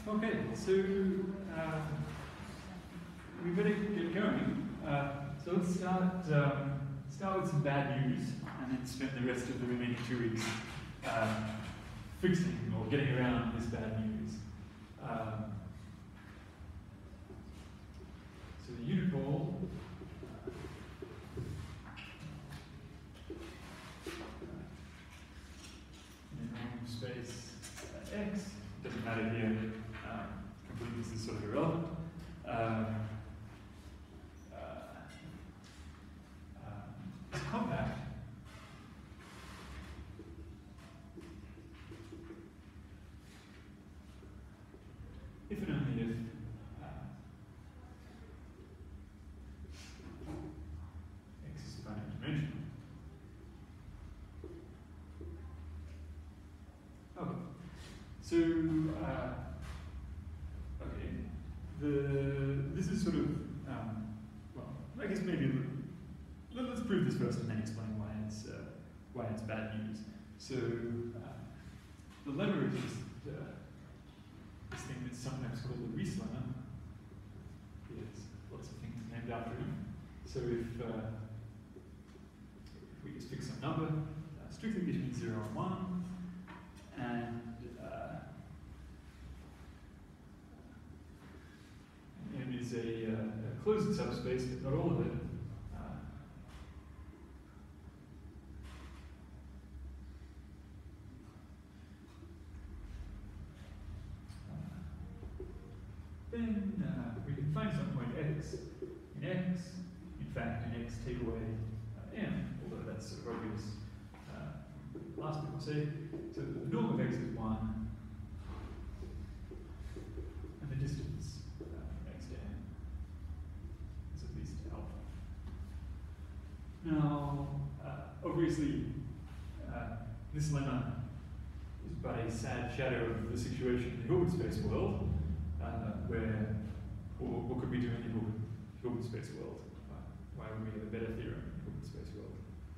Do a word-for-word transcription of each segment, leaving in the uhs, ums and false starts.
Okay, so uh, we better get going. Uh, so let's start, um, start with some bad news and then spend the rest of the remaining two weeks uh, fixing or getting around this bad news. Um, so the unit ball in normal space uh, X, doesn't matter here, um, completeness is sort of irrelevant. Um, uh, um, it's compact. If and only if uh, X is finite dimensional. Okay. So, uh, okay, the this is sort of um, well, I guess maybe let, let's prove this first and then explain why it's uh, why it's bad news. So, uh, the lever is just uh, this thing that's sometimes called the Riesz lemma. There's lots of things named after him. So if, uh, if we just pick some number, uh, strictly between zero and one, and uh, and is a, uh, a closed subspace, but not all of it. Uh, then uh, we can find some point x in x. In fact, in x take away uh, m, although that's sort of obvious. Uh, last bit we'll say. So the norm of x is one, and the distance uh, from x to n is at least alpha. Now, uh, obviously, uh, this lemma is but a sad shadow of the situation in the Hilbert space world, uh, where, or what could we do in the Hilbert, Hilbert space world? Uh, why would we have a better theorem in the Hilbert space world?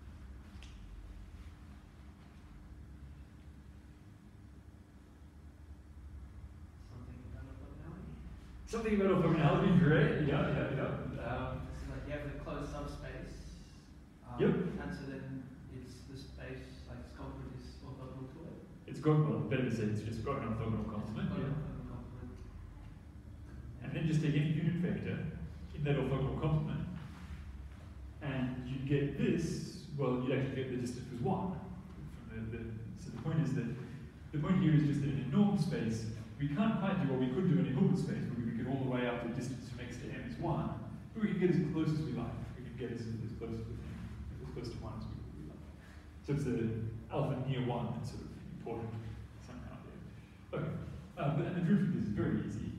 Something about orthogonality, great. Yeah, yeah, yeah. Um, So like you have the closed subspace. Um, Yep. And so then it's the space, like Scotland is orthogonal to it. it's got, well, better to say it's just got an orthogonal complement. Got Yeah. an orthogonal complement. And then just take any unit vector in that orthogonal complement, and you get this, well, you actually get the distance was one. From the, the, so the point is that, the point here is just that in a norm space, we can't quite do what we could do in a Hilbert space, where we could get all the way up to the distance from x to m is one, but we can get as close as we like. We can get as, as close as we as close to one as we, we like. So it's the alpha near one that's sort of important somehow there. Okay, uh, but, and the proof of this is very easy.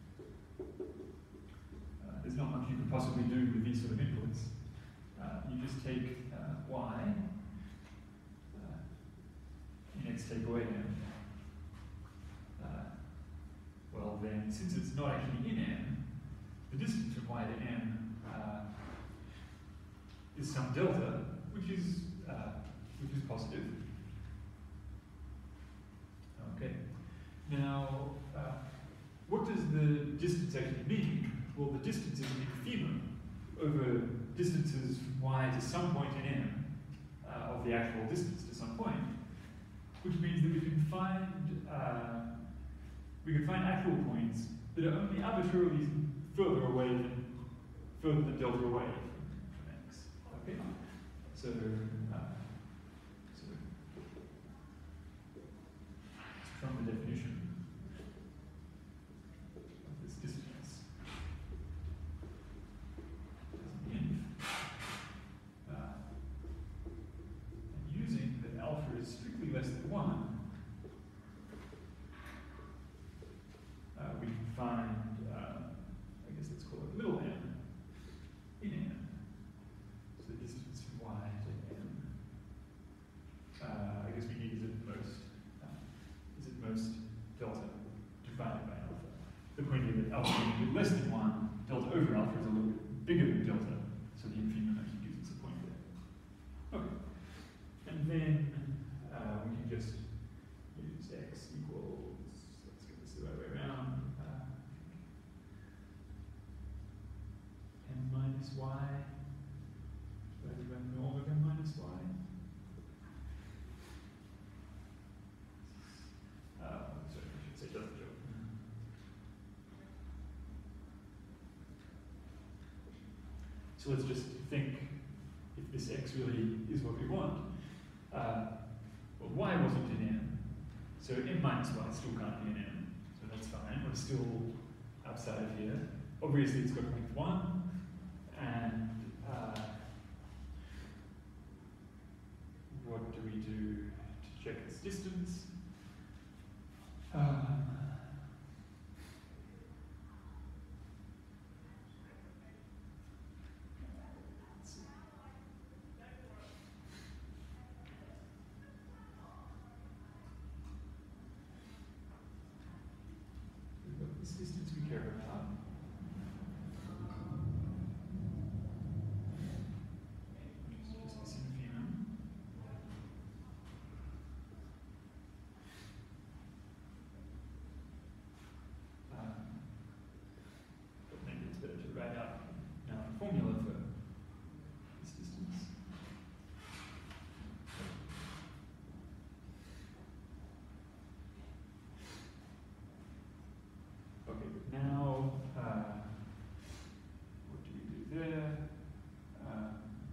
Uh, there's not much you could possibly do with these sort of inputs. Uh, you just take uh, y, uh, in x take away m. Uh, well then, since it's not actually in m, the distance from y to m uh, is some delta, which is uh, which is positive. Okay. Now, uh, what does the distance actually mean? Well, the distance is an infimum over distances from y to some point in m uh, of the actual distance to some point, which means that we can find uh, we can find actual points that are only arbitrarily further away than further than delta away from, from x. Okay, so, uh, so from the definition of this distance, as an inf, uh, and using that alpha is strictly less than one. Uh, we can find, uh, I guess let's call it little m in n. So the distance from y to m So let's just think if this x really is what we want. Uh, well, y wasn't in M, so M minus y still can't be in M, so that's fine. We're still outside of here. Obviously, it's got length one, and uh, what do we do to check its distance? Um, let's see. We've got this distance we care about. Just missing a few now. Um, but maybe it's better to write out now a formula for this distance. Okay, but now, uh, what do we do there? Um,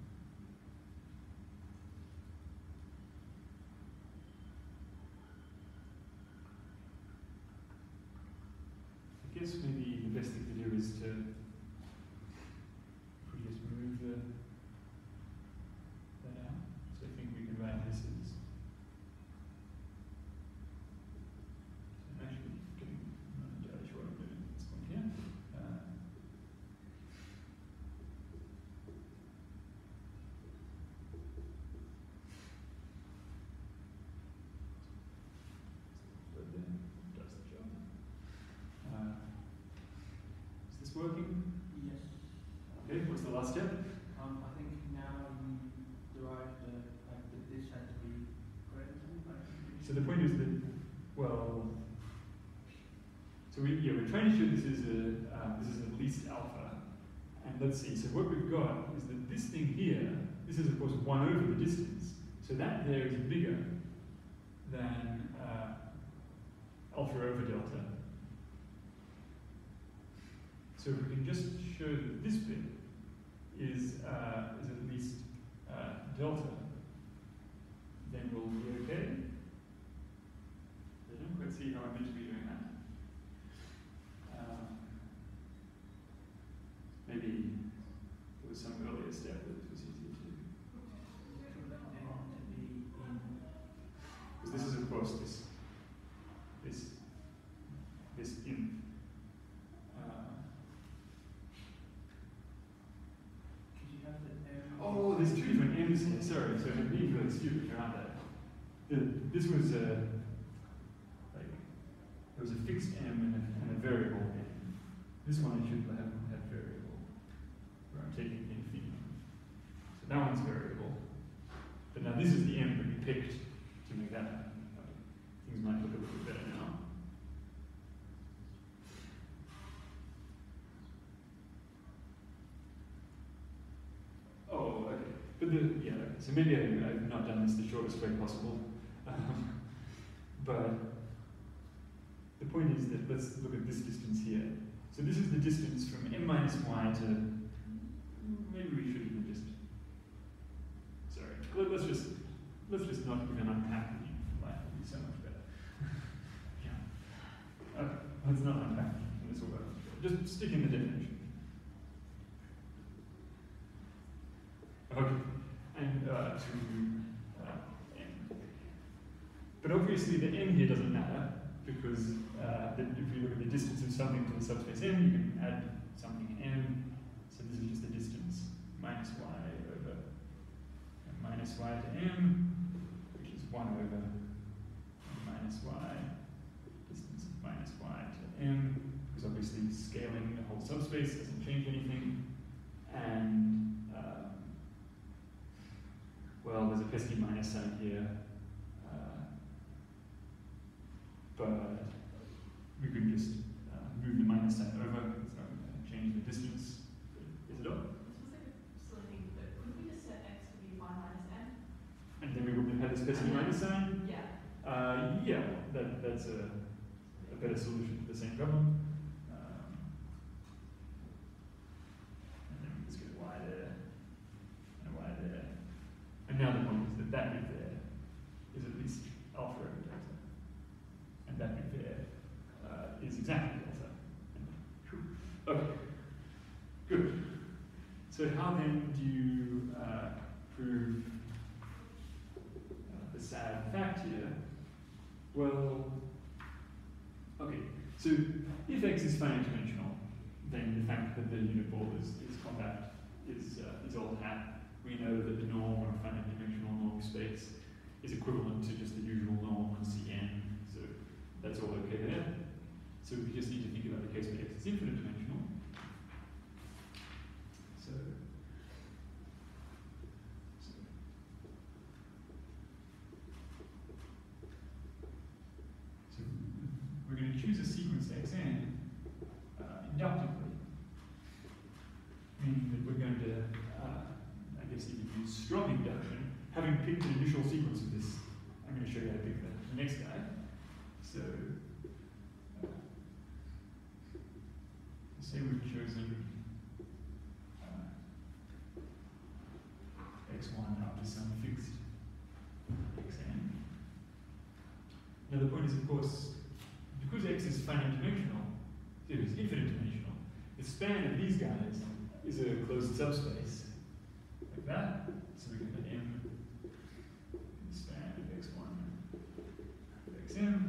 I guess maybe the best thing to do is to, if we just move the, that out. So I think we can write this as, so I'm actually getting, I'm not entirely sure what I'm doing at this point here. Uh, so then does the job. Uh, is this working? Yes. Okay, what's the last step? Um, I think now you derive the, like, that this has to be greater than, like, So the point is that, well, so we, yeah, we're trying to show this is a, uh, this is at least alpha. And let's see, so what we've got is that this thing here, this is of course one over the distance. So that there is bigger than uh, alpha over delta. So if we can just show that this bit is, uh, is at least uh, delta, then we'll be okay. I don't quite see how I'm meant to be doing that. Um, maybe there was some earlier step that this was easier to do. Because this is of course this, this, this in. Uh, Could you have the area? oh, there's two different m's here. Sorry, so I'm being really stupid around that. The, this was a, like, there was a fixed m and a, and a variable m. This one I should have had variable, where I'm taking infinity. So that one's variable. But now this is the m that we picked to make that happen. Things might look a little bit better now. Oh, okay. But the, yeah, okay. So maybe I, I've not done this the shortest way possible. Um, but the point is that let's look at this distance here. So this is the distance from m minus y to, maybe we should even just, sorry, let, let's just, let's just not even unpack the life will be so much better. Yeah. Okay, let's not unpack it. This will work. Just stick in the definition. Okay, and uh, to uh, n. But obviously the n here doesn't matter, because uh, the, if you look at the distance of something to the subspace m, you can add something m. So this is just the distance minus y over minus y to m, which is one over minus y, distance of minus y to m, because obviously scaling the whole subspace doesn't change anything. And um, well, there's a pesky minus sign here. Uh, but we could just uh, move the minus sign over. It's not going to change the distance. Is it up? This was like a silly thing, but couldn't we just set x to be y minus m? And then we wouldn't have had this pesky minus sign? Yeah. Uh, yeah, that, that's a, a better solution to the same problem. Um, and then we just get y there. And now the point is that that bit there is at least alpha over delta. And that bit there uh, is exactly delta. Okay, good. So how then do you uh, prove uh, the sad fact here? Well, okay, so if x is finite dimensional, then the fact that the unit ball is, is compact is, uh, is old hat. We know that the norm on a finite dimensional norm space is equivalent to just the usual norm on C N, so that's all okay there. So we just need to think about the case where x is infinite dimensional. So, so, so we're going to choose a sequence xn uh, inductively, meaning that we're going to, uh, I guess you could use strong induction, having picked an initial sequence of this. I'm going to show you how to pick the, the next guy. So, uh, say we've chosen uh, x one up to some fixed xn. Now the point is, of course, because x is finite dimensional, it is infinite dimensional, the span of these guys is a closed subspace, like that. So we can put m in the span of x one of xm.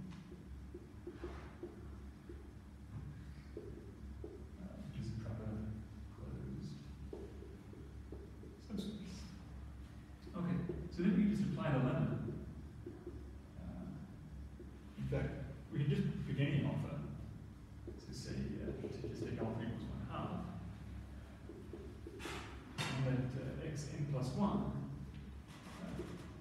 So then we can just apply the lemma. Uh, in fact, we can just pick any alpha. So say, uh, to just take alpha equals one half. And let uh, xn plus one uh,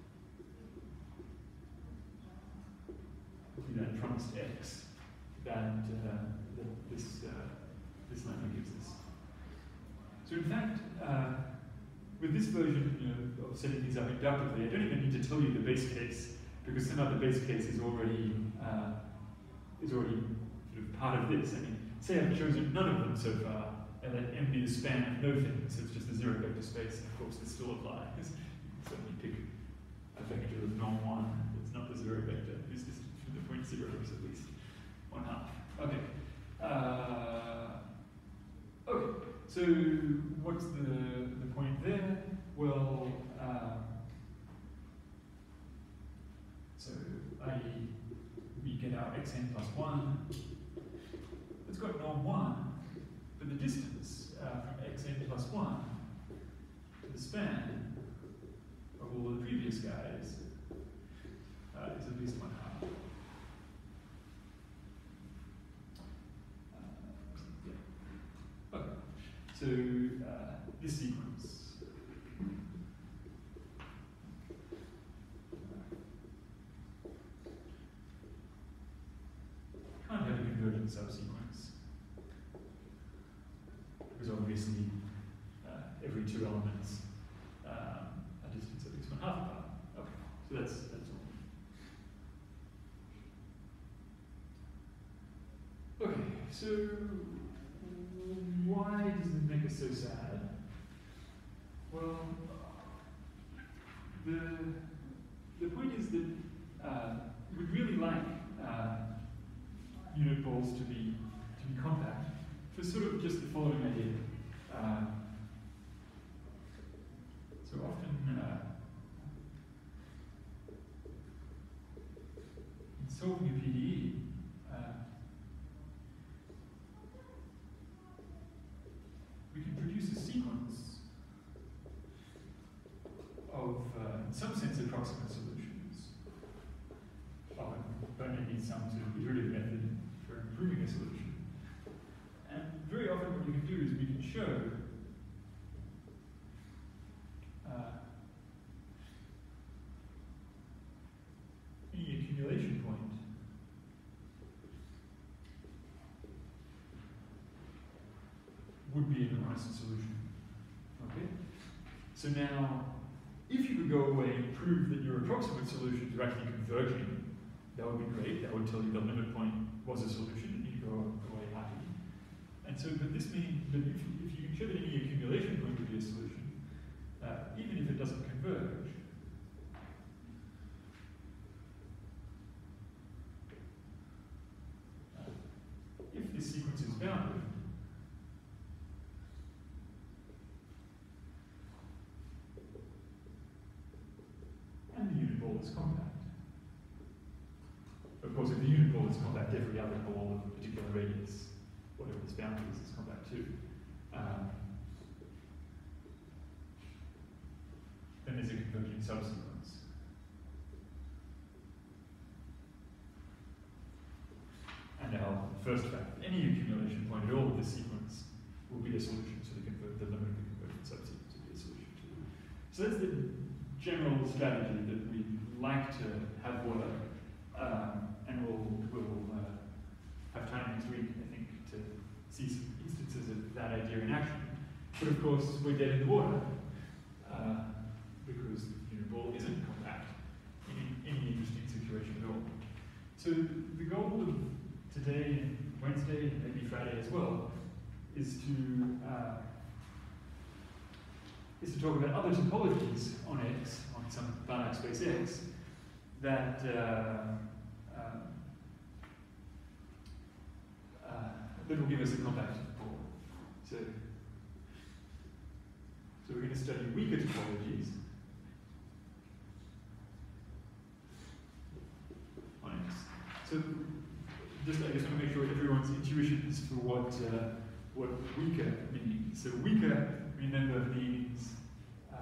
be that promised x that, uh, that this, uh, this lemma gives us. So in fact, uh, with this version, you know, of setting things up inductively, I don't even need to tell you the base case, because somehow the base case is already uh, is already sort of part of this. I mean, say I've chosen none of them so far, and let M be the span of no thing, so it's just a zero vector space, and of course this still applies. You can certainly pick a vector of norm one that's not the zero vector, it's just from the point zero is at least one half. Okay. Uh, okay. So what's the, the point there? Well, um, so I, we get our xn plus one. It's got norm one, but the distance uh, from xn plus one to the span of all the previous guys uh, is at least one half. Uh, yeah. Okay. So uh, this sequence can't have a convergent subsequence, because obviously uh, every two elements um, are distance at least one half apart. Okay, so that's that's all. Okay, so why does it make us so sad? Well, the the point is that uh, we'd really like uh, unit balls to be to be compact for sort of just the following idea. Uh, so often uh, in solving a P D E, uh, we can produce a sequence of, uh, in some sense, approximate solutions. Often, but maybe some sort of iterative method for improving a solution. And very often what we can do is we can show uh, any accumulation point would be an honest solution. Okay? So now, if you could go away and prove that your approximate solutions are actually converging, that would be great. That would tell you the limit point was a solution, and you go away happy. And so, but this means that if you, if you can show that any accumulation point would be a solution, uh, even if it doesn't converge, uh, if this sequence is bounded, and the unit ball is compact. Of course, if the unit ball is compact, every other ball of a particular radius, whatever this boundary is, is compact too. Um, then there's a converging subsequence. And our first fact, any accumulation point at all of the sequence will be a solution to the, convert, the limit of the convergent subsequence will be a solution to. So that's the general strategy that we like to have work, um, and we'll, we'll uh, have time next week, I think, to see some instances of that idea in action. But of course, we're dead in the water, uh, because the unit ball isn't compact in any interesting situation at all. So the goal of today and Wednesday and maybe Friday as well is to uh, is to talk about other topologies on X, on some finite space X, that uh, uh, uh, that will give us a compact ball. So, so we're going to study weaker topologies on X. So just I just want to make sure everyone's intuitions for what uh, what weaker means. So weaker, remember, means uh,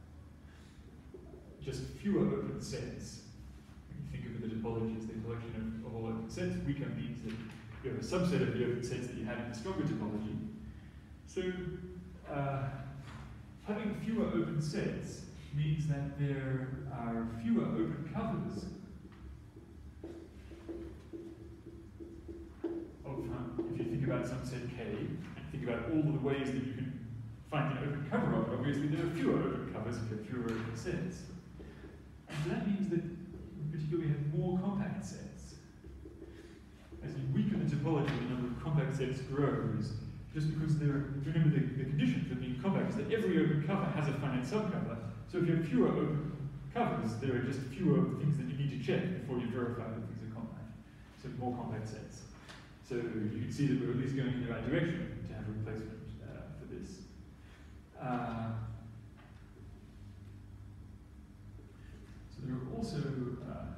just fewer open sets. When you think of the topology as the collection of, of all open sets, weaker means that you have a subset of the open sets that you have in the stronger topology. So uh, having fewer open sets means that there are fewer open covers of, um, if you think about some set K, and think about all of the ways that you can find an open cover of it, obviously there are fewer open covers if you have fewer open sets. And so that means that in particular we have more compact sets. As you weaken the topology, the number of compact sets grows, just because there, remember the, the condition for being compact is that every open cover has a finite subcover. So if you have fewer open covers, there are just fewer things that you need to check before you verify that things are compact. So more compact sets. So you can see that we're at least going in the right direction to have a replacement uh, for this. Uh, so there are also uh,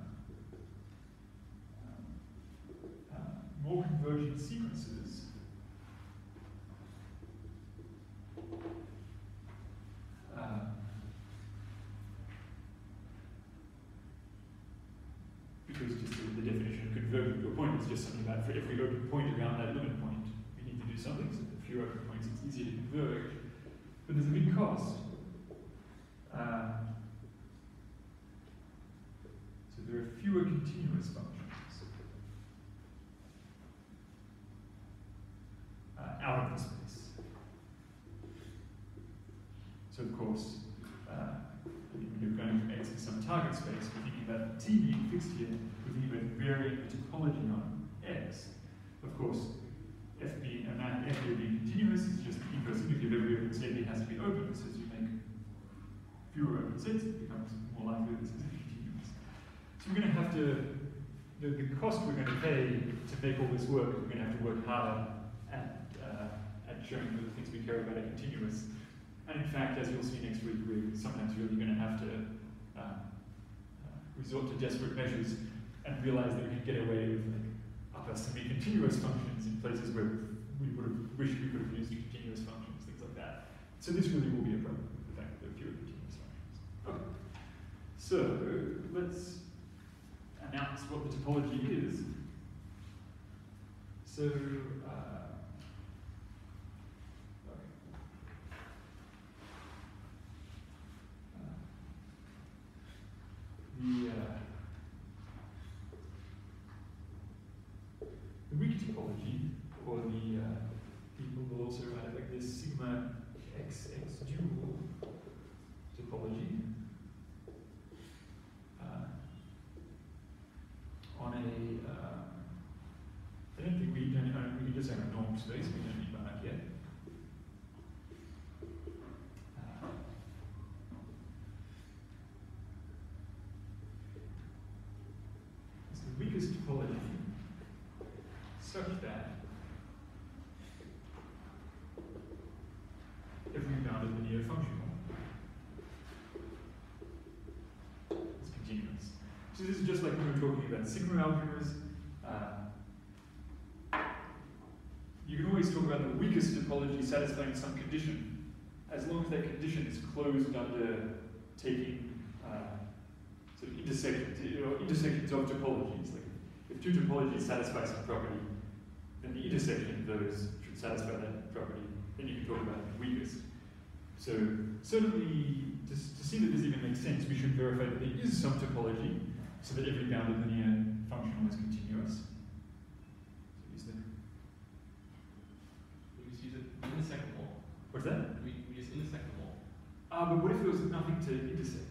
um, uh, more convergent sequences. Uh, because just the, the definition of converging to a point is just something about for every open point around that limit point, we need to do something. So the fewer open points, it's easier to converge. But there's a big cost. Uh, so there are fewer continuous functions uh, out of the space. So of course, uh, you're going from X to some target space, we're thinking about T being fixed here, we're thinking about varying the topology on X. Of course, F being a map, F here being continuous is just the inverse image of every open state, it has to be open. So as you make fewer open sets, it becomes more likely this is continuous. So we're going to have to, the, the cost we're going to pay to make all this work, we're going to have to work harder at, uh, at showing that the things we care about are continuous. And in fact, as you'll see next week, we're sometimes really going to have to uh, uh, resort to desperate measures and realize that we can get away with like, upper semi-continuous functions in places where we would have wished we could have used continuous functions, things like that. So this really will be a problem with the fact that there are fewer continuous functions. Okay. So let's announce what the topology is. So uh, The, uh, the weak topology, or the uh, people will also write it like this, sigma X X dual topology, uh, on a, uh, I don't think we don't, uh, we can just have a norm space, we don't need Banach yet. Uh, such that every bounded linear functional is continuous. So this is just like when we were talking about sigma algebras. Uh, you can always talk about the weakest topology satisfying some condition, as long as that condition is closed under taking uh, sort of intersections, you know, intersections of topologies. Like if two topologies satisfy some property, then the intersection of those should satisfy that property. Then you can talk about the weakest. So certainly, to, to see that this even makes sense, we should verify that there is some topology, so that every bounded linear functional is continuous. So is there? We just use it intersect them all. What's that? We, we just intersect them all. Ah, but what if there was nothing to intersect?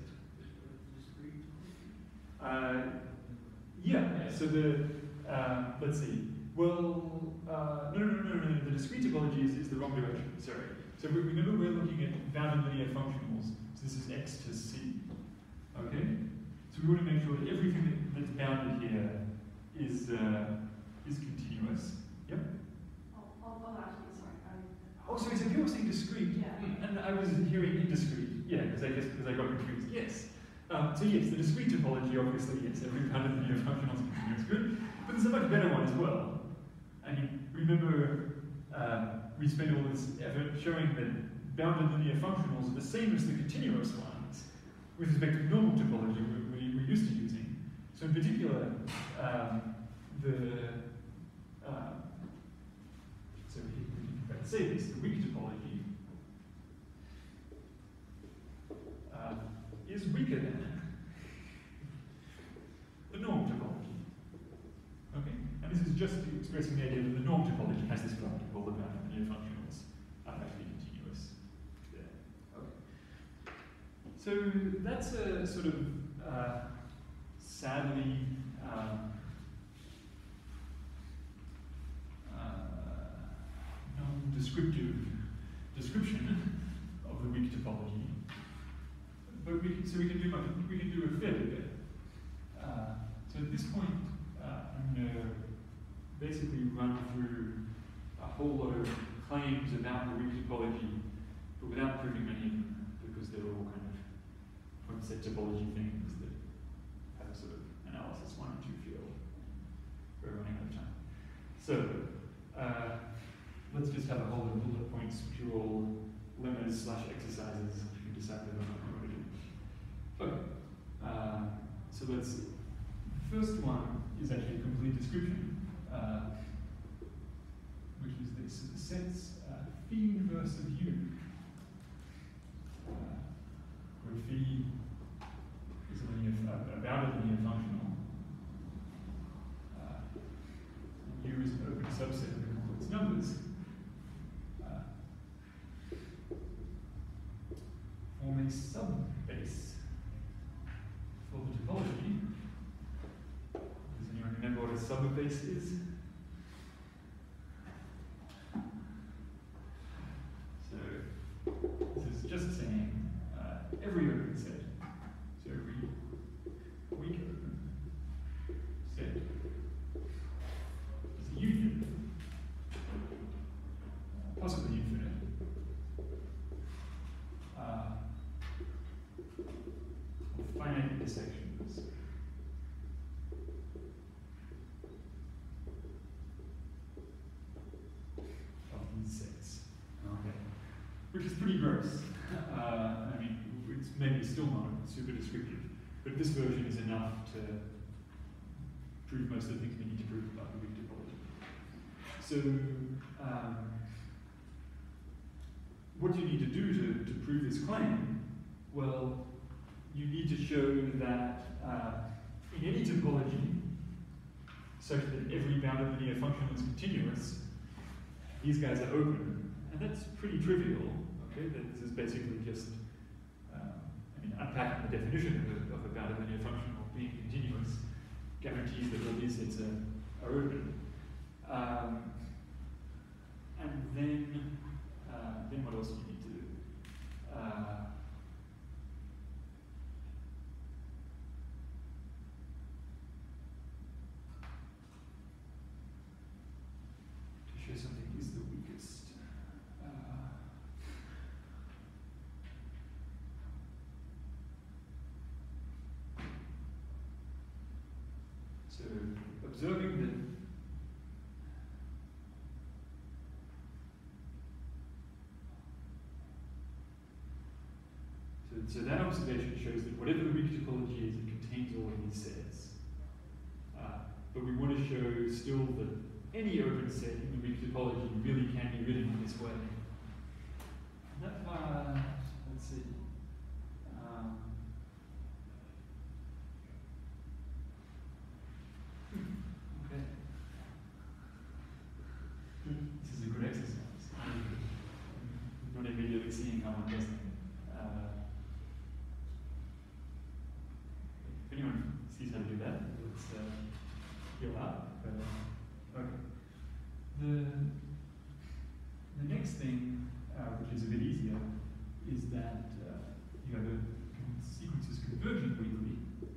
Uh, yeah, so the, uh, let's see. Well, uh, no, no, no, no, no, the discrete topology is, is the wrong direction, sorry. So we, remember we're looking at bounded linear functionals. So this is x to c, okay? So we want to make sure that everything that, that's bounded here is, uh, is continuous. Yep? Oh, oh, oh, actually, sorry. I, Oh, so it's a people saying discrete. Yeah. And I was hearing indiscrete. Yeah, because I guess because I got confused. Yes. Um, so yes, the discrete topology, obviously, yes, every bounded linear functional is continuous. Good. But there's a much better one as well. I mean, remember uh, we spent all this effort showing that bounded linear functionals are the same as the continuous ones with respect to normal topology we, we, we're used to using. So in particular, um, the uh, so we, we can say this, the weak topology uh, is weaker than the norm topology. Okay? And this is just expressing the idea that the norm topology has this property called the bounded linear functionals are actually continuous. Yeah. Okay. So that's a sort of uh, sadly um, uh, non-descriptive description of the weak topology. But we can, so we can do much, we can do a fair bit. Uh, so at this point, uh, I'm going to basically run through a whole lot of claims about the weak topology, but without proving many of them, because they're all kind of point set topology things that have a sort of analysis one and two field. We're running out of time. So uh, let's just have a whole lot of bullet points, which are all lemmas slash exercises. You can decide whether or not you want to do. Okay. Uh, so let's see. The first one is actually a complete description, uh, which is this. So the sets uh, phi inverse of u, uh, where phi is a linear, uh, a bounded linear functional. Uh, u is an open subset of the complex numbers. Uh, form a subbase for the topology. Does anyone remember what a subbase is? So this is just saying uh, every open set, so every weak open set is a union, possibly infinite. Uh, finite intersections of these sets. Okay. Which is pretty gross. Uh, I mean, it's maybe still not super descriptive, but this version is enough to prove most of the things we need to prove about the weak topology. So, um, what do you need to do to, to prove this claim? Well, you need to show that uh, in any topology, such that every bounded linear function is continuous, these guys are open. And that's pretty trivial, okay? That this is basically just, um, I mean, unpacking the definition of a, of a bounded linear function of being continuous guarantees that all these sets are, are open. Um, and then, uh, then what else do you need to do? Uh, show something is the weakest. Uh, so observing that so, so that observation shows that whatever the weak topology is, it contains all of these sets. Uh, but we want to show still that any open set in the weak topology really can be written in this way. And that part, let's see. Um, okay. This is a good exercise. I'm not immediately seeing how one does that. Uh, if anyone sees how to do that, let's uh, yell out. But, uh, okay. The, the next thing, uh, which is a bit easier, is that uh, you have a sequence is convergent weakly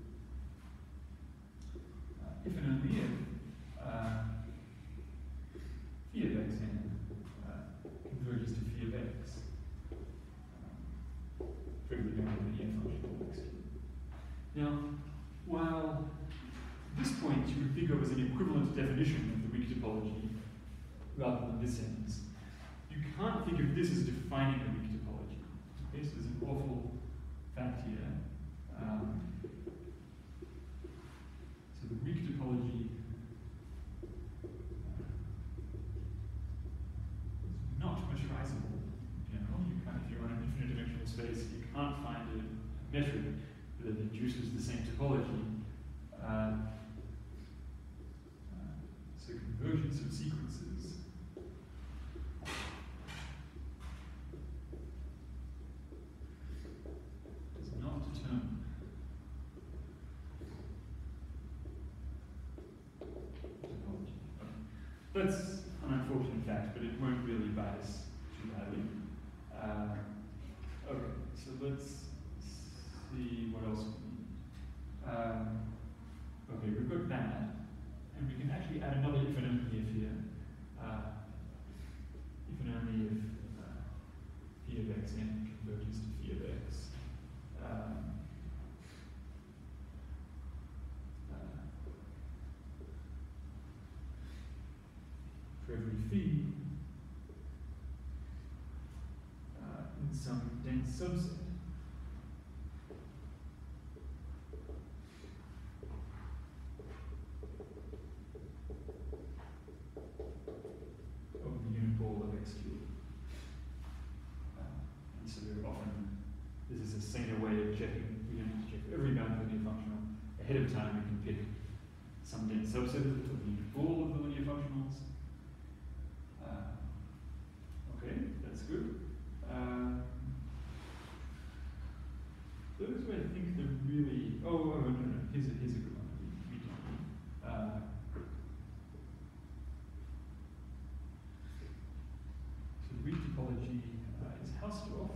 uh, if and only if uh, phi of x n uh, converges to phi of x. Um, trivially known as the linear function of x. Now, while this point you would think of as an equivalent definition of the weak topology rather than this sentence, you can't think of this as defining a weak topology. Okay, so there's an awful fact here. Um, so the weak topology uh, is not measurizable in general. You can't, if you're on an infinite dimensional space, you can't find a metric that induces the same topology. Uh, uh, so convergence of sequences does not determine topology. Okay. That's an unfortunate fact, but it won't really bias too badly. Uh, okay, so let's see what else we need. Um, okay, we've got that, and we can actually add another if and only if here. Uh, if and only if uh, phi of x n converges to phi of x. Um, uh, for every phi uh, in some dense subset. Of the unit ball of x cubed. Uh, and so very often, this is a saner way of checking. We don't have to check every bound linear functional. Ahead of time, we can pick some dense subset of the unit ball of the linear functionals. Uh, okay, that's good. Um, those were, I think, the really. Oh, oh no, no, no. Here's a, here's a good one. We, we don't need. Uh, so weak topology uh, is Hausdorff,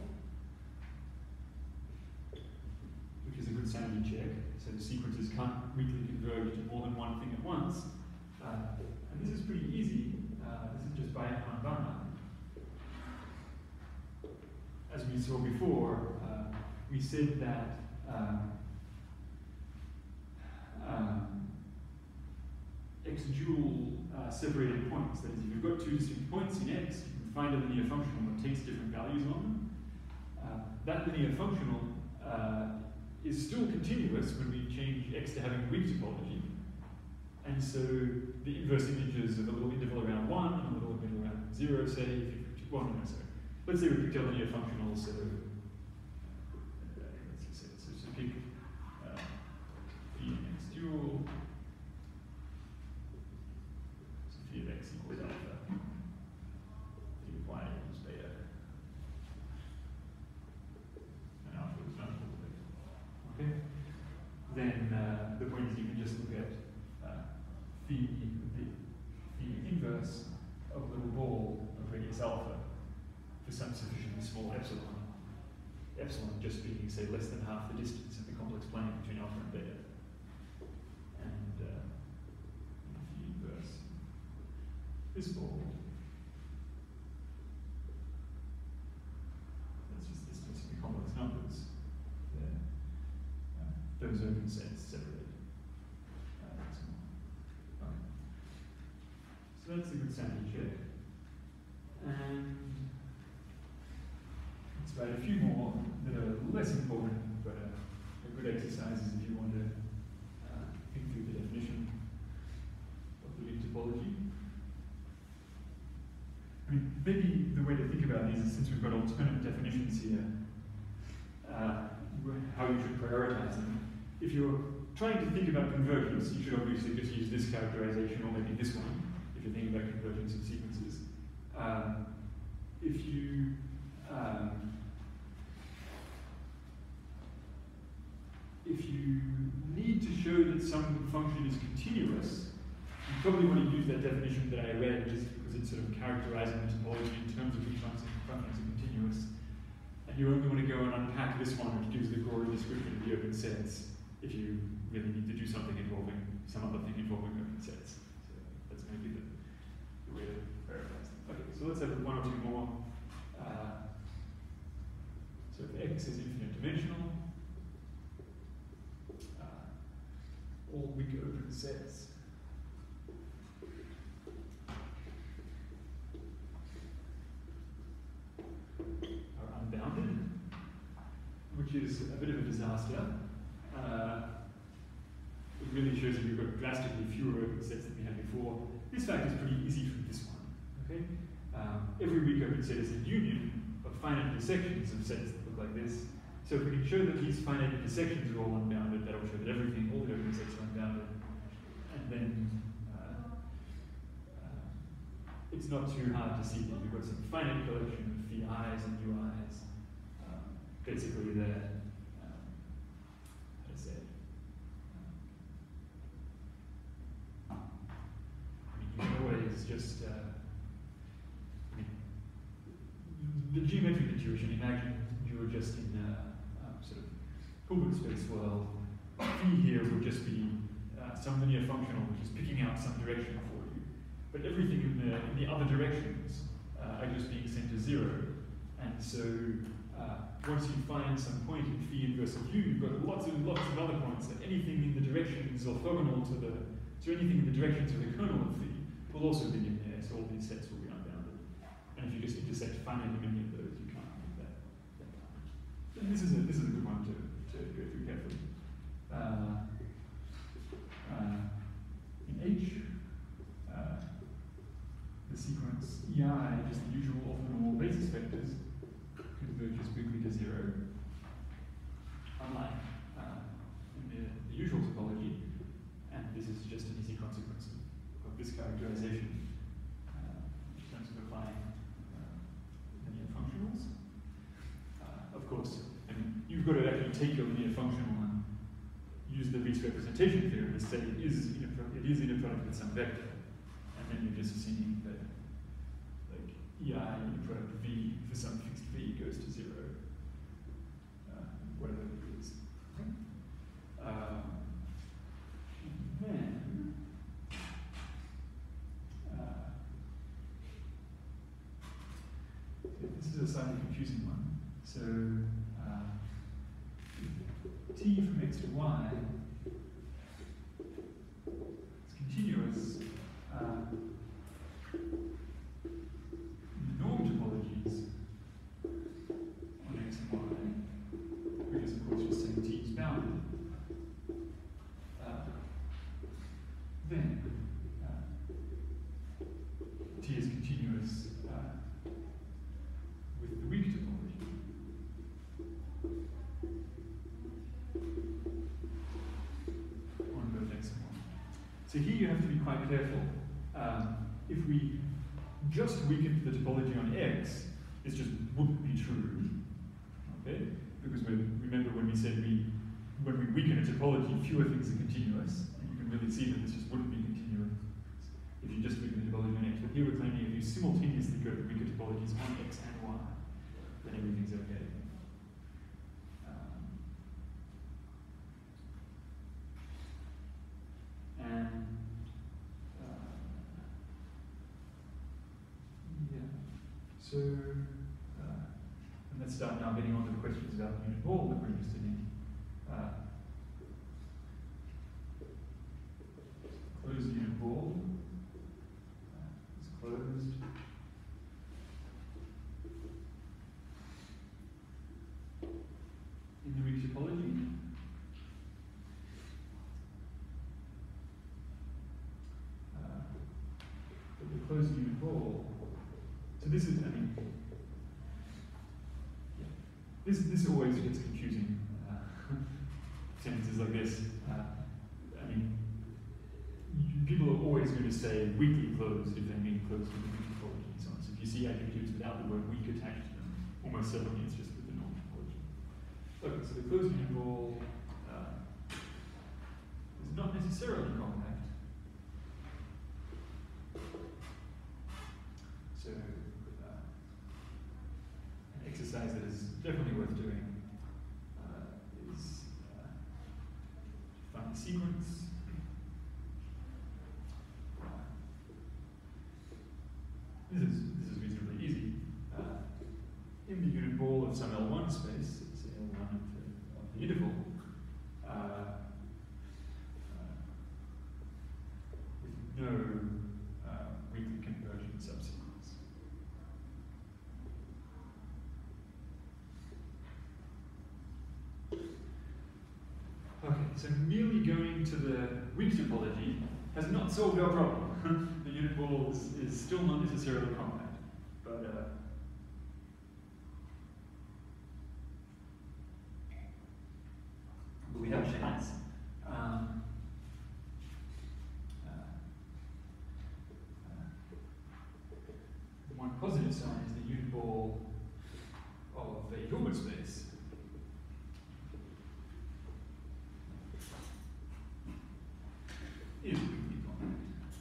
which is a good sanity check. So the sequences can't weakly converge to more than one thing at once. Uh, and this is pretty easy. Uh, this is just by Hermann Banach. As we saw before, uh, we said that um, um, x-dual uh, separated points, that is, if you've got two distinct points in x, you can find a linear functional that takes different values on them. Uh, that linear functional uh, is still continuous when we change x to having weak topology. And so the inverse images of a little interval around one and a little interval around zero, say, if you picked one, no, sorry. Let's say we picked a linear functional, so uh, let's just say, so, so pick uh, phi in x dual, so phi of x equals alpha, phi of y equals beta, and alpha is not equal to beta. Okay? Then uh, the point is you can just look at uh, phi, the, the inverse of a little ball of radius alpha for some sufficiently small epsilon. Epsilon just being, say, less than half the distance in the complex plane between alpha and beta. And uh, if you inverse this ball, open sets separate. Uh, okay. So that's a good sanity check. And let's write a few more that are less important, but are, are good exercises if you want to uh, think through the definition of the linked topology. I mean, maybe the way to think about these is, since we've got alternate definitions here, uh, how you should prioritize them. If you're trying to think about convergence, you should obviously just use this characterization, or maybe this one, if you're thinking about convergence of sequences. Um, if you um, if you need to show that some function is continuous, you probably want to use that definition that I read, just because it's sort of characterizing the topology in terms of which functions are continuous. And you only want to go and unpack this one, which gives the gory description of the open sets, if you really need to do something involving some other thing involving open sets. So that's maybe the, the way to prioritize them. Okay, so let's have one or two more. Uh, so if X is infinite dimensional, uh, all weak open sets are unbounded, which is a bit of a disaster. Uh, it really shows that we've got drastically fewer open sets than we had before. This fact is pretty easy from this one. Okay, um, every weak open set is a union of finite intersections of sets that look like this. So if we can show that these finite intersections are all unbounded, that'll show that everything, all the open sets are unbounded. And then uh, uh, it's not too hard to see that you've got some finite collection of phi i's and ui's, um, basically they're, um, how to say it, um, I mean, you can always just, uh, I mean, the geometric intuition, imagine you were just in a um, sort of Hilbert space world. Phi here would just be uh, some linear functional which is picking out some direction for you. But everything in the, in the other directions uh, are just being sent to zero. And so uh, once you find some point in phi inverse of u, you've got lots and lots of other points, and anything in the directions orthogonal to the, so anything in the directions of the kernel of phi will also be in there, so all these sets will be unbounded. And if you just intersect finitely many of those, you can't make that, that bounded. And this is a, this is a good one to, to go through carefully. Uh, uh, in H, uh, the sequence E I, just the usual orthogonal basis vectors, converges quickly to zero, unlike uh, in the, the usual topology. And this is just an easy consequence of, of this characterization uh, in terms of applying uh, linear functionals. Uh, of course, I mean, you've got to actually take your linear functional and use the Riesz representation theorem to say it is in a, it is in a product with some vector, and then you're just assuming that like E I in a product V for some fixed V goes to zero, uh, whatever it is. Uh, then uh, this is a slightly confusing one. So uh, T from X to Y is continuous uh, in the norm topologies on X and Y, because of course you're saying T is bounded. Uh, then uh, T is continuous uh, with the weak topology. So here you have to be quite careful. Um, if we just weakened the topology on X, this just wouldn't be true, okay? Because we, remember when we said we, when we weaken a topology, fewer things are continuous, and you can really see that this just wouldn't be continuous if you just weaken the topology on X. But here we're claiming if you simultaneously go to weaker topologies on X and Y, then everything's okay. And uh, yeah, so uh, and let's start now getting on to the questions about unit ball that we're interested in. Uh, the closed unit ball. So this is, I mean, yeah, this this always gets confusing. Uh, sentences like this. Uh, I mean, you, people are always going to say weakly closed if they mean closed with the weak topology and so on. So if you see adjectives without the word weak attached to them, almost certainly it's just with the normal topology. Okay, so the closed unit ball uh, is not necessarily compact. So, uh, an exercise that is definitely worth doing uh, is uh, find the sequence. Uh, this is this is reasonably easy. Uh, in the unit ball of some L one space, say L one of the, of the interval, uh, uh, with no uh, weakly convergent subsequence. Okay, so merely going to the weak topology has not solved our problem. The unit ball is, is still not necessarily compact, but uh, but we have a chance. Um, uh, uh, one positive sign is the unit ball of a Hilbert space. Is weakly compact.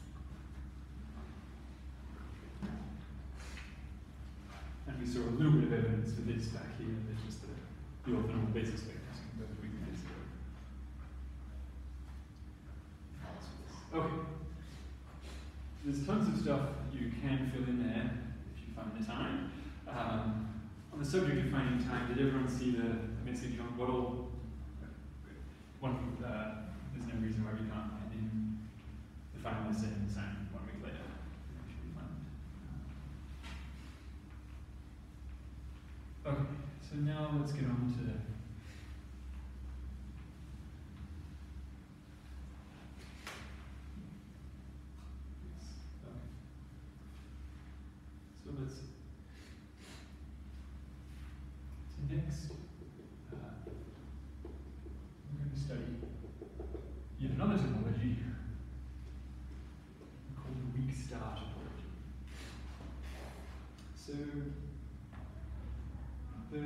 And we saw a little bit of evidence for this back here. There's just the, the orthonormal basis vectors converge weakly to zero. Okay. There's tons of stuff you can fill in there if you find the time. Um, on the subject of finding time, did everyone see the message on Waddle? One, uh, there's no reason why we can't find in the final essay and assignment one week later. That should be fun. Okay, so now let's get on to yes. Okay. So let's so next uh, we're going to study yet another topology called the weak star topology. So the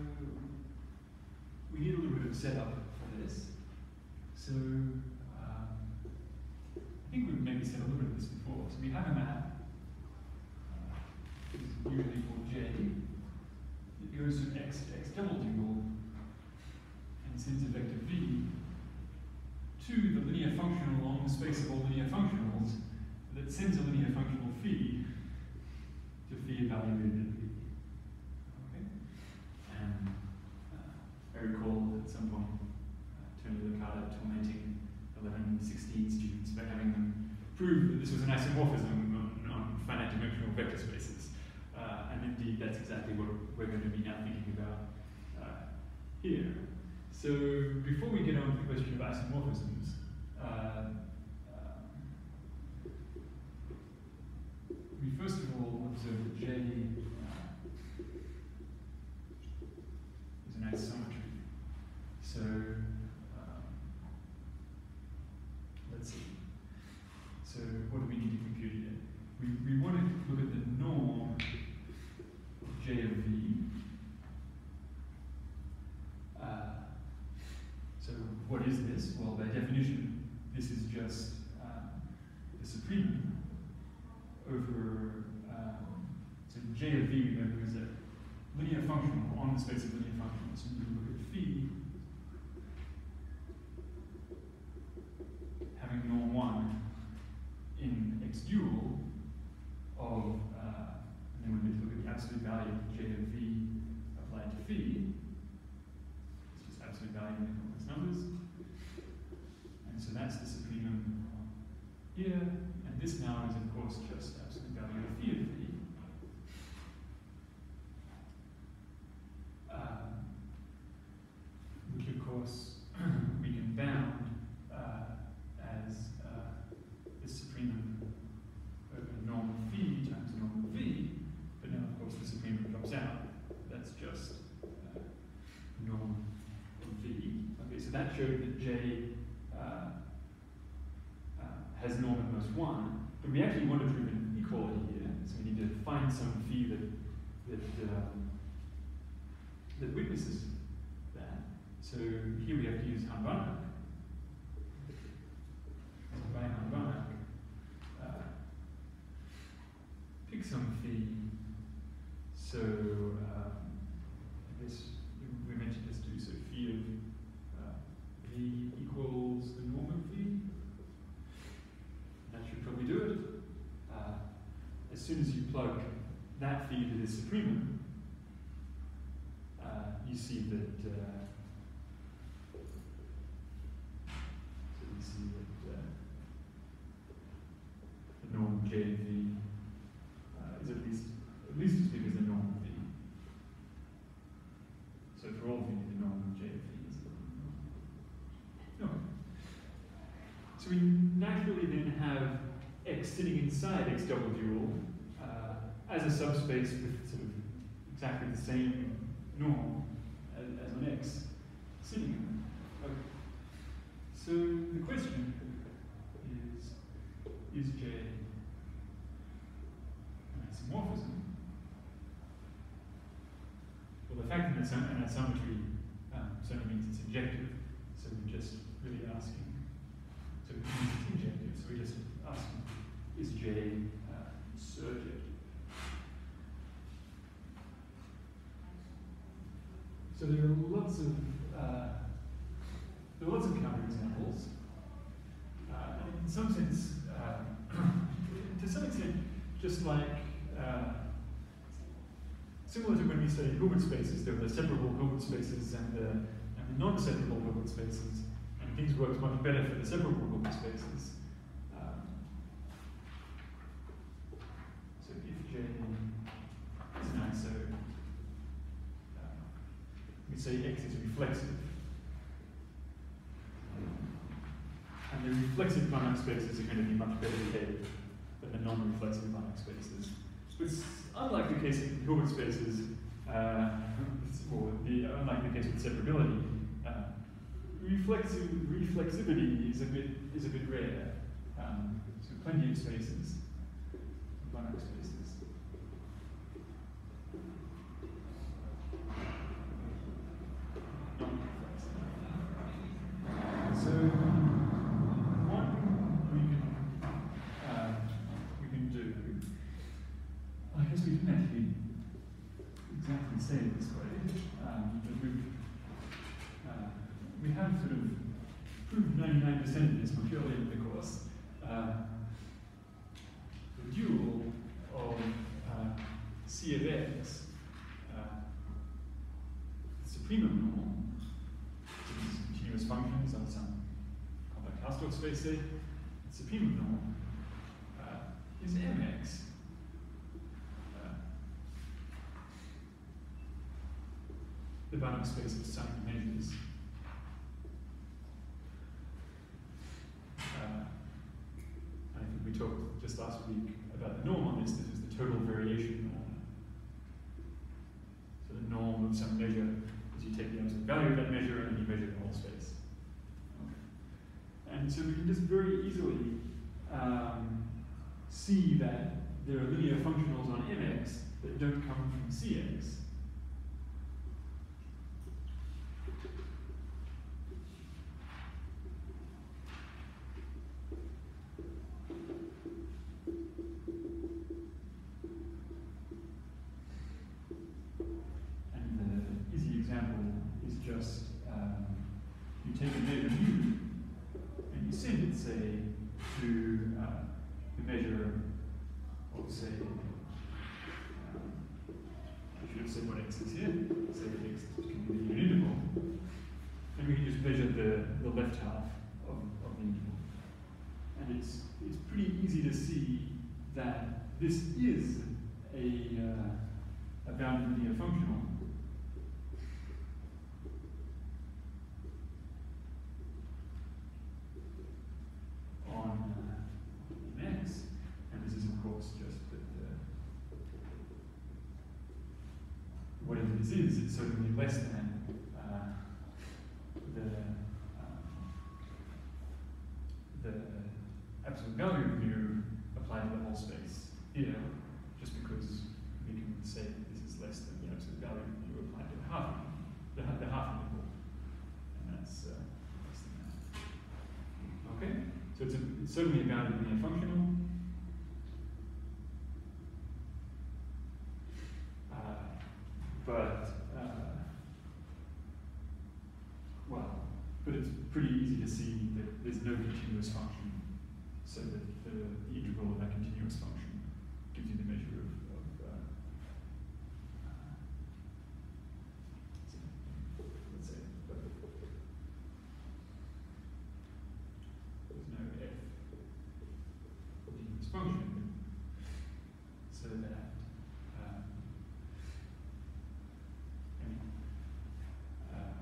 we need a little bit of setup for this. So um, I think we've maybe said a little bit of this before. So we have a map, uh, which is usually called J. It goes from X to X double dual and sends a vector V to the linear function along the space of all linear functionals that sends a linear functional phi to phi evaluated at V. Okay? And uh, I recall at some point uh, Tony Licata tormenting eleven sixteen students by having them prove that this was an isomorphism on, on finite dimensional vector spaces. Uh, and indeed, that's exactly what we're going to be now thinking about uh, here. So before we get on to the question of isomorphisms, uh, um, we first of all observe that J uh, is an isometry. So um, let's see. So what do we need to compute here? We, we want to look at the norm of J of V. Uh, So what is this? Well, by definition, this is just um, the supremum over, um, so J of V, remember, is a linear functional on the space of linear functionals. So you look at phi having norm one in X dual of, uh, and then we need to look at the absolute value of J of V applied to phi. It's just absolute value in complex numbers. And so that's the supremum here. And this now is, of course, just absolute value of phi of v. Um, which, of course, we can bound uh, as uh, the supremum over norm showed that J uh, uh, has norm at most one, but we actually want to prove an equality here, so we need to find some phi that that um, that witnesses that. So here we have to use Harvanuk. So by Harvanuk, uh, pick some phi. So um, I guess we mentioned this too. So phi of uh, v equals the norm of v. That should probably do it. Uh, as soon as you plug that phi that is supremum, uh, you see that. Uh, so you see that uh, the norm of J of v uh, is at least at least as big as the norm of v. So for all v, the norm of J of v is the norm. Okay. So we naturally then have X sitting inside X double dual uh, as a subspace with sort of exactly the same norm as, as on X sitting in it. Okay. So the question is, is J an isomorphism? Well, the fact that it's an isometry um, certainly means it's injective, so we're just really asking. So it means it's injective, so we're just asking, is J uh, surjective? So there are lots of uh, there are lots of counterexamples. Uh, and in some sense, uh, to some extent, just like uh, similar to when we studied Hilbert spaces, there were the separable Hilbert spaces and the, and the non-separable Hilbert spaces, and things worked much better for the separable Hilbert spaces. Um, so if J is an iso, uh, we say X is reflexive. And the reflexive Banach spaces are going to be much better behaved than the non-reflexive Banach spaces. But it's unlike the case in Hilbert spaces, uh, or the, unlike the case with separability, uh, reflexive, reflexivity is a bit is a bit rare. Um, so plenty of spaces, Banach spaces. So what we can uh, we can do, I guess we didn't actually exactly say it this way, um, but we've, uh, we have sort of proved ninety-nine percent of this much earlier in the course. Uh, the dual of uh, C of X, uh, the supremum norm, these continuous functions on some compact Hausdorff space set, the supremum norm uh, is Mx. Uh, the Banach space of sonic measures. Uh, I think we talked just last week about the norm on this. This is the total variation norm. So the norm of some measure is you take the absolute value of that measure and you measure the whole space. Okay. And so we can just very easily um, see that there are linear functionals on Mx that don't come from Cx. Just um, you take a measure mu and you send it, say, to uh, the measure of, say, um, I should have said what X is here, say that X can be an interval, and we can just measure the, the left half of, of the interval. And it's, it's pretty easy to see that this is a, uh, a bounded linear functional. On uh, X, and this is of course just that uh, whatever this is, it's certainly less than uh, the uh, space here, just because we can say this is less than the absolute value you apply to the half the, the half interval, and that's uh, less than that. Okay, so it's, a, it's certainly a bounded linear functional. Uh, but uh, well, but it's pretty easy to see that there's no continuous function, so that the, the integral of that continuous function gives you the measure of, of uh, uh, so let's say, but there's no f continuous function, so that um, anyway, uh,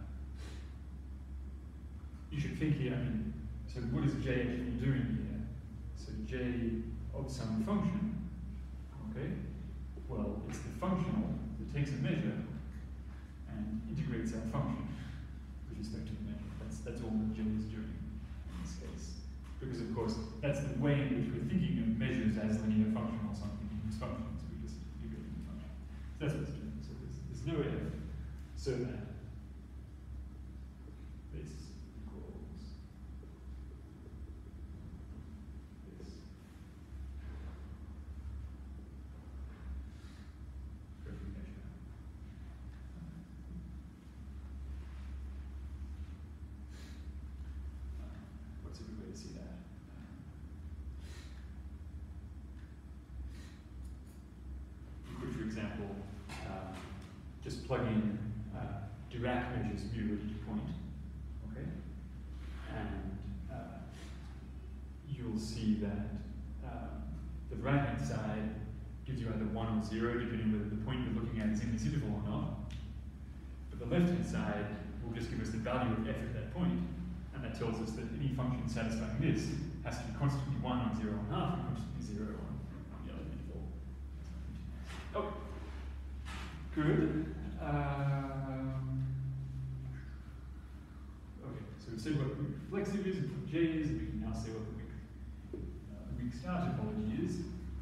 you should think here, I mean, so what is J actually doing here? So J of some function, okay? Well, it's the functional that takes a measure and integrates that function with respect to the measure. That's, that's all that J is doing in this case. Because of course, that's the way in which we're thinking of measures as linear functionals on continuous functions. We just integrate the function. So that's what it's doing. So there's, there's no f, so that this equals this. For every measure. Uh, what's a good way to see that? You could, for example, uh, just plug in uh, Dirac measures mu at each point, okay? And uh, you'll see that um, the right-hand side gives you either one or zero, depending whether the point you're looking at is in this interval or not. But the left-hand side will just give us the value of f at that point, and that tells us that any function satisfying this has to be constantly one on zero and a half, and constantly zero on, on the other interval. Oh, good. Um, okay, so we've said what the weak reflexive is and what J is, and we can now say what the weak, uh, the weak star topology is.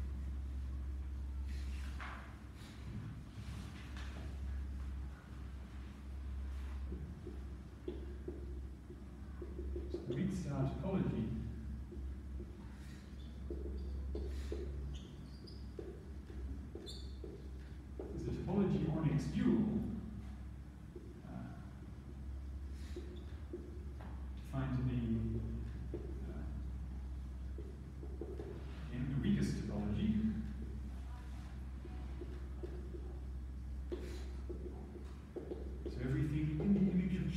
So the weak star topology is a topology on its dual uh, defined to be uh, again, the weakest topology. So everything in the image of J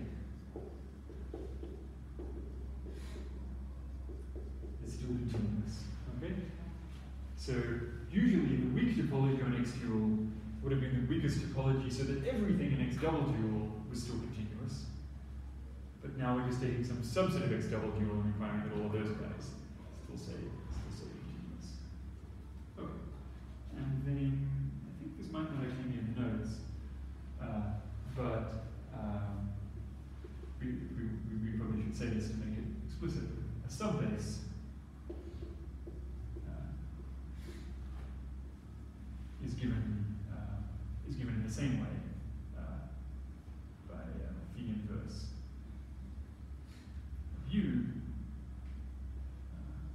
is still continuous. Okay? So usually the weak topology on X dual would have been the weakest topology so that everything in X double dual was still continuous. But now we're just taking some subset of X double dual and requiring that all of those guys still say, still say continuous. Okay. And then I think this might not actually be in the notes, uh, but um, we, we, we probably should say this to make it explicit. A subbase uh, is given uh, is given in the same way uh, by uh, phi inverse of u, uh,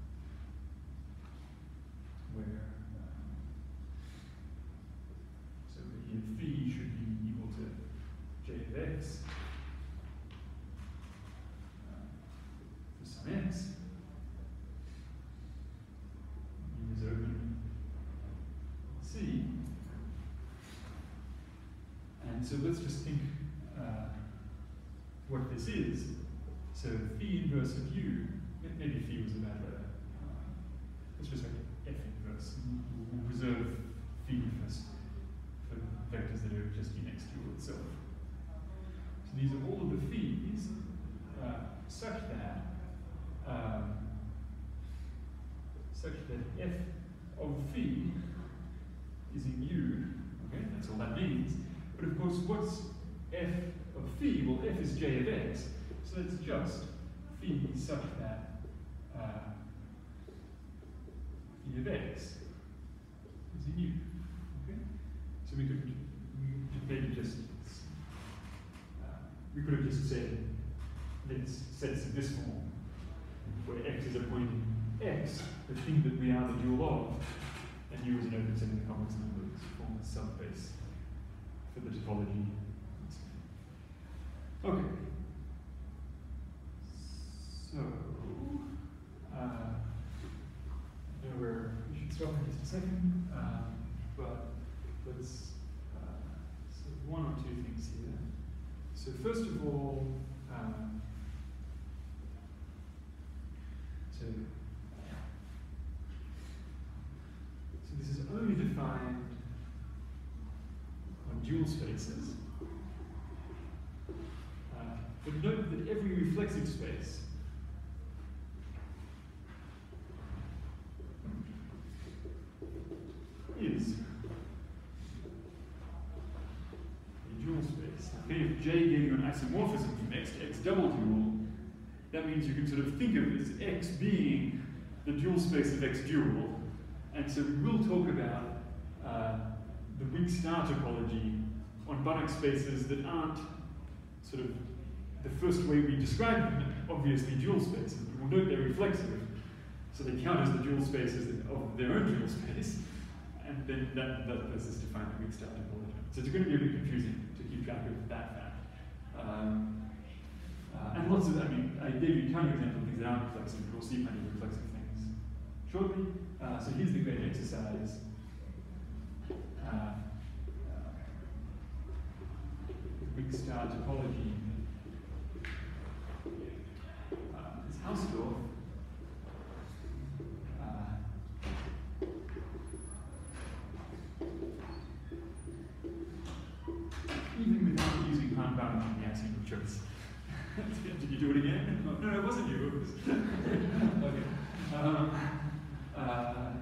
where um, so here phi should be equal to j of x uh, for some x. U is open C. And so let's just think uh, what this is. So phi inverse of u, maybe phi was a bad letter. Uh, let's just write f inverse. We'll reserve phi for, for vectors that are just in X dual itself. So these are all of the phis uh, such that um, such that f of phi is in u. Okay, that's all that means. But of course, what's f of phi? Well, f is j of x, so it's just phi such that uh, phi p of x is in U. Okay? So we could, we could maybe just, uh, we could have just said, let's set this in this form, where x is a point in x, the thing that we are the dual of, and U is an open set of complex numbers, form a subbase for the topology. Okay. So, uh, I know where we should stop in just a second, um, but let's, uh, so one or two things here. So first of all, um, so, so this is only defined on dual spaces. Uh, but note that every reflexive space is a dual space. Okay, if J gave you an isomorphism from X to X double dual, that means you can sort of think of it as X being the dual space of X dual. And so we will talk about uh, the weak star topology on Banach spaces that aren't sort of the first way we describe them, obviously dual spaces. But we'll note they're reflexive, so they count as the dual spaces of their own dual space. And then that, that lets us define the weak star topology. So it's going to be a bit confusing to keep track of that fact. Um, uh, and lots of, I mean, I gave you a tiny example of things that aren't reflexive, but we'll see plenty of reflexive things shortly. Uh, so here's the great exercise. Uh, uh, weak star topology uh, is Hausdorff. Even without using Hahn-Banach in the axiom of choice. Did you do it again? No, no, it wasn't you. It was okay. Um, uh,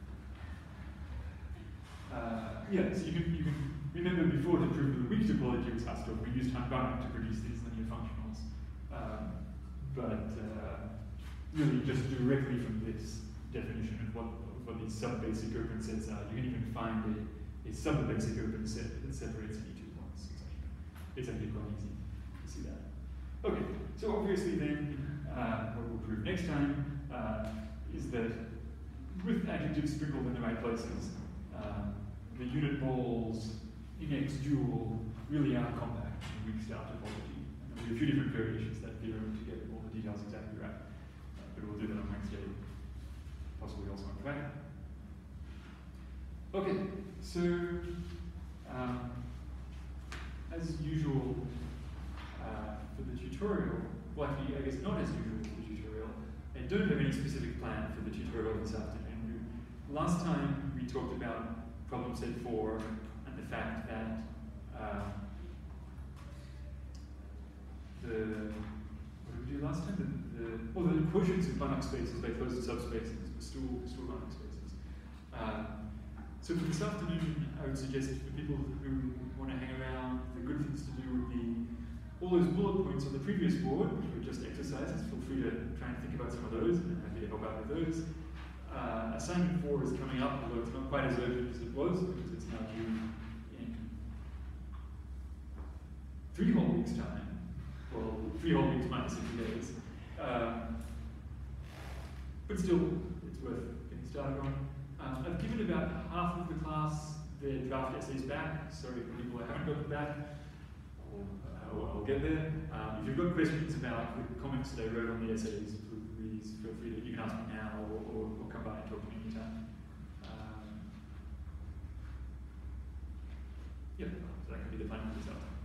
uh, yeah, so you can, you can remember before to prove the weak topology was Hausdorff, we used Hahn-Banach to produce these linear functionals. Um, but uh, really just directly from this definition of what, of what these sub-basic open sets are, you can even find a, a sub-basic open set that separates any two points. It's actually quite easy to see that. Okay, so obviously then, uh, what we'll prove next time uh, is that with adjectives sprinkled in the right places, uh, the unit balls in X dual really are compact in weak star topology. And there'll be a few different variations of that theorem to get all the details exactly right. Uh, but we'll do that on Wednesday, possibly also on Friday. Okay, so um, as usual uh, for the tutorial, well actually I guess not as usual for the tutorial, I don't have any specific plan for the tutorial this afternoon. Last time we talked about problem set four and the fact that uh, the, what did we do last time? The, the, oh, the quotients of Banach spaces by closed subspaces, the stool, stool Banach spaces. Uh, So for this afternoon, I would suggest for people who want to hang around, the good things to do would be all those bullet points on the previous board, which were just exercises. Feel free to try and think about some of those, and I'm happy to help out with those. Uh, assignment four is coming up, although it's not quite as urgent as it was, because it's now due in three whole weeks' time. Well, three whole weeks minus a few days. Um, but still, it's worth getting started on. Um, I've given about half of the class their draft essays back. Sorry for people who haven't got them back. I'll, I'll, I'll get there. Um, if you've got questions about the comments that I wrote on the essays, please feel free to, you can ask me now or, or, or come by and talk to me anytime. Um, yeah, so that could be the plan for this afternoon.